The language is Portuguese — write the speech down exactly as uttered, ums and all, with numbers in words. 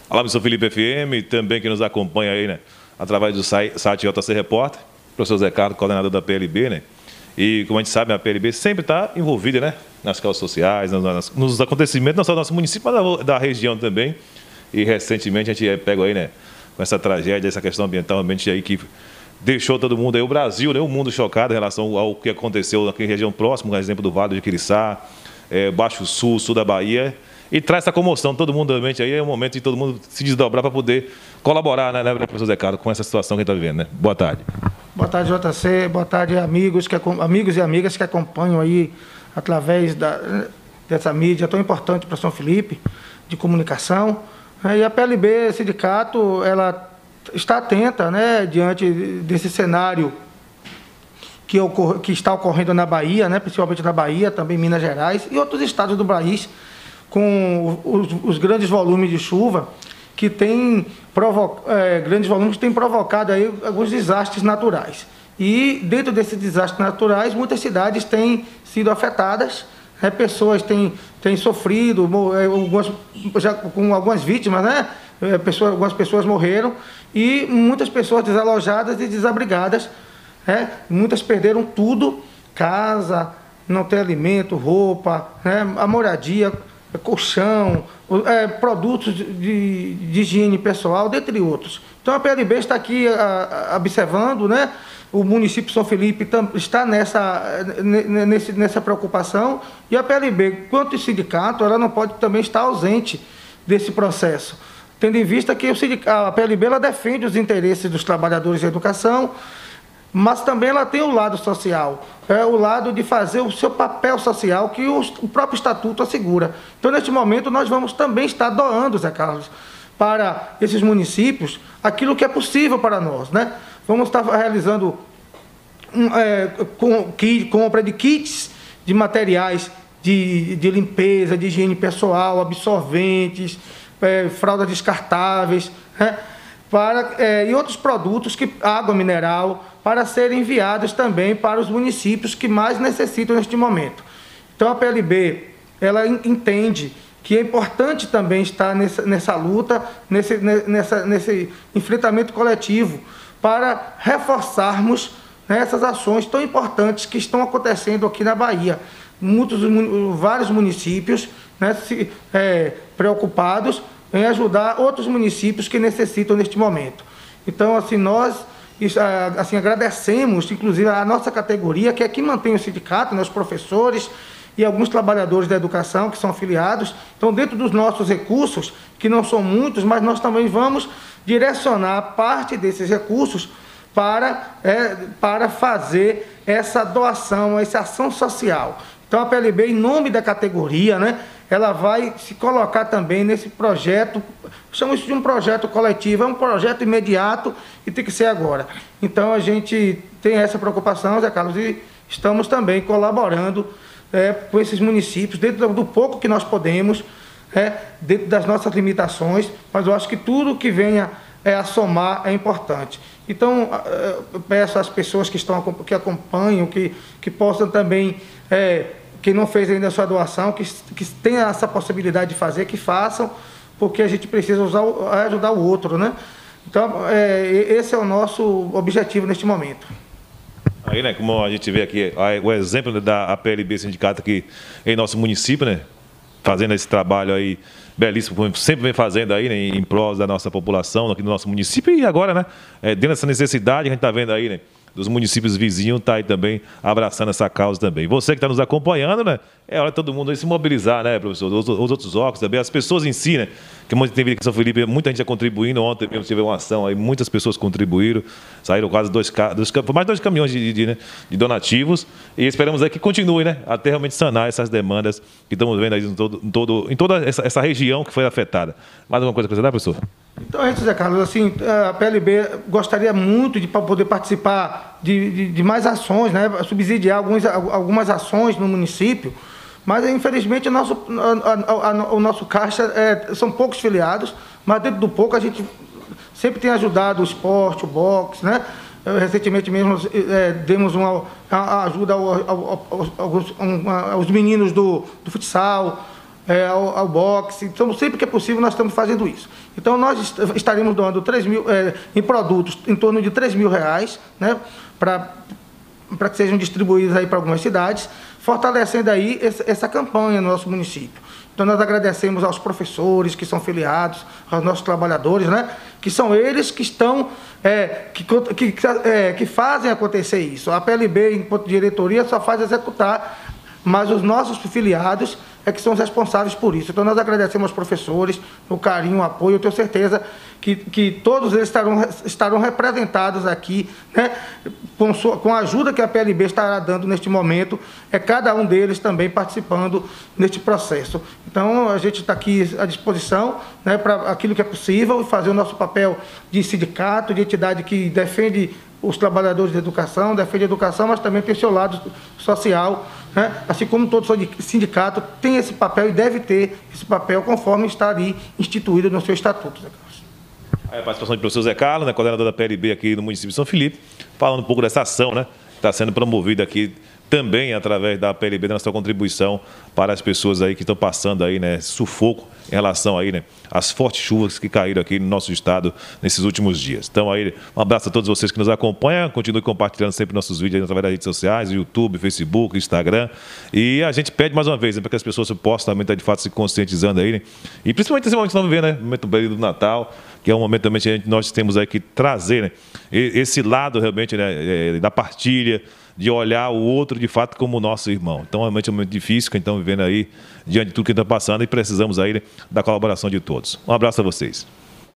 Olá, eu sou Felipe F M, também que nos acompanha aí, né, através do site J C Repórter, professor Zé Carlos, coordenador da P L B, né? E como a gente sabe, a P L B sempre está envolvida, né, nas causas sociais, nas, nos acontecimentos, não só do nosso município, mas da, da região também. E recentemente a gente é pego aí, né, com essa tragédia, essa questão ambiental, realmente aí que deixou todo mundo aí, o Brasil, né, o mundo chocado em relação ao que aconteceu aqui na região próxima, por exemplo do Vale de Quiriçá, é, Baixo Sul, sul da Bahia. E traz essa comoção, todo mundo realmente aí é o momento de todo mundo se desdobrar para poder colaborar, né, né, professor Zé Carlos, com essa situação que a gente está vivendo, né? Boa tarde. Boa tarde, J C. Boa tarde, amigos, que, amigos e amigas que acompanham aí através da, dessa mídia tão importante para São Felipe, de comunicação. E a P L B, sindicato, ela está atenta, né, diante desse cenário que, ocorre, que está ocorrendo na Bahia, né, principalmente na Bahia, também em Minas Gerais e outros estados do país, com os, os grandes volumes de chuva que tem provo é, grandes volumes que têm provocado aí alguns desastres naturais. E dentro desses desastres naturais, muitas cidades têm sido afetadas, né? Pessoas têm, têm sofrido, algumas, já com algumas vítimas, né? É, pessoas, algumas pessoas morreram e muitas pessoas desalojadas e desabrigadas, né? Muitas perderam tudo, casa, não tem alimento, roupa, né? A moradia, colchão, é, produtos de, de higiene pessoal, dentre outros. Então a P L B está aqui a, a, observando, né? O município de São Felipe tam, está nessa, nesse, nessa preocupação e a P L B, quanto sindicato, ela não pode também estar ausente desse processo, tendo em vista que o sindicato, a P L B ela defende os interesses dos trabalhadores da educação, mas também ela tem o lado social, é o lado de fazer o seu papel social que o, o próprio estatuto assegura. Então, neste momento, nós vamos também estar doando, Zé Carlos, para esses municípios, aquilo que é possível para nós, né? Vamos estar realizando um, é, com, que, compra de kits de materiais de, de limpeza, de higiene pessoal, absorventes, é, fraldas descartáveis, né? Para, é, e outros produtos, que, água mineral, para serem enviados também para os municípios que mais necessitam neste momento. Então a P L B, ela entende que é importante também estar nessa, nessa luta, nesse, nessa, nesse enfrentamento coletivo, para reforçarmos, né, essas ações tão importantes que estão acontecendo aqui na Bahia. Muitos, vários municípios, né, se, é, preocupados em ajudar outros municípios que necessitam neste momento. Então, assim, nós assim, agradecemos, inclusive, a nossa categoria, que é quem mantém o sindicato, né, os professores e alguns trabalhadores da educação que são afiliados. Então, dentro dos nossos recursos, que não são muitos, mas nós também vamos direcionar parte desses recursos para, é, para fazer essa doação, essa ação social. Então, a P L B, em nome da categoria, né, ela vai se colocar também nesse projeto, chamo isso de um projeto coletivo, é um projeto imediato e tem que ser agora. Então, a gente tem essa preocupação, Zé Carlos, e estamos também colaborando é, com esses municípios, dentro do pouco que nós podemos, é, dentro das nossas limitações, mas eu acho que tudo que venha é, a somar é importante. Então, eu peço às pessoas que, estão, que acompanham, que, que possam também... É, quem não fez ainda a sua doação, que, que tenha essa possibilidade de fazer, que façam, porque a gente precisa usar, ajudar o outro, né? Então, é, esse é o nosso objetivo neste momento. Aí, né, como a gente vê aqui, o exemplo da P L B Sindicato aqui em nosso município, né? Fazendo esse trabalho aí belíssimo, como sempre vem fazendo aí, né, em prol da nossa população, aqui no nosso município, e agora, né, é, dentro dessa necessidade que a gente está vendo aí, né, dos municípios vizinhos, está aí também abraçando essa causa também. Você que está nos acompanhando, né? É hora de todo mundo aí se mobilizar, né, professor? Os, os outros órgãos também, as pessoas em si, né? Que muita tem aqui em São Felipe, muita gente já contribuindo. Ontem mesmo tive uma ação aí, muitas pessoas contribuíram. Saíram quase dois, dois mais dois caminhões de, de, né, de donativos. E esperamos aí que continue, né? Até realmente sanar essas demandas que estamos vendo aí em, todo, em, todo, em toda essa, essa região que foi afetada. Mais alguma coisa para você dar, professor? Então, a gente, Zé Carlos, assim, a P L B gostaria muito de poder participar de, de, de mais ações, né, subsidiar alguns, algumas ações no município, mas, infelizmente, o nosso, a, a, a, o nosso caixa é, são poucos filiados, mas dentro do pouco a gente sempre tem ajudado o esporte, o boxe, né? Recentemente mesmo é, demos uma a, ajuda ao, ao, ao, aos, um, aos meninos do, do futsal, é, ao, ao boxe. Então, sempre que é possível, nós estamos fazendo isso. Então, nós estaremos doando três mil, é, em produtos em torno de três mil reais, né, para para que sejam distribuídos aí para algumas cidades, fortalecendo aí essa, essa campanha no nosso município. Então, nós agradecemos aos professores que são filiados, aos nossos trabalhadores, né, que são eles que estão, é, que, que, é, que fazem acontecer isso. A P L B, enquanto diretoria, só faz executar, mas os nossos filiados é que são os responsáveis por isso. Então, nós agradecemos aos professores o carinho, o apoio. Eu tenho certeza que, que todos eles estarão, estarão representados aqui, né, com, sua, com a ajuda que a P L B estará dando neste momento, é cada um deles também participando neste processo. Então, a gente está aqui à disposição, né, para aquilo que é possível, fazer o nosso papel de sindicato, de entidade que defende os trabalhadores da educação, defende a educação, mas também tem seu lado social, né? Assim como todo sindicato tem esse papel e deve ter esse papel conforme está ali instituído no seu estatuto, Zé Carlos. Aí a participação do professor Zé Carlos, né, coordenador da P L B aqui no município de São Felipe, falando um pouco dessa ação, né, que está sendo promovida aqui também através da P L B, da sua contribuição para as pessoas aí que estão passando aí, né, sufoco em relação aí, né, às fortes chuvas que caíram aqui no nosso estado nesses últimos dias. Então aí, um abraço a todos vocês que nos acompanham, continue compartilhando sempre nossos vídeos aí através das redes sociais, YouTube, Facebook, Instagram, e a gente pede mais uma vez, né, para que as pessoas possam também estar de fato se conscientizando aí, né, e principalmente nesse momento que estamos vivendo, né, momento do período do Natal, que é um momento também que nós temos aí que trazer, né, esse lado realmente, né, da partilha, de olhar o outro de fato como nosso irmão. Então, realmente é um momento difícil que estamos vivendo aí, diante de tudo que está passando, e precisamos aí, né, da colaboração de todos. Um abraço a vocês.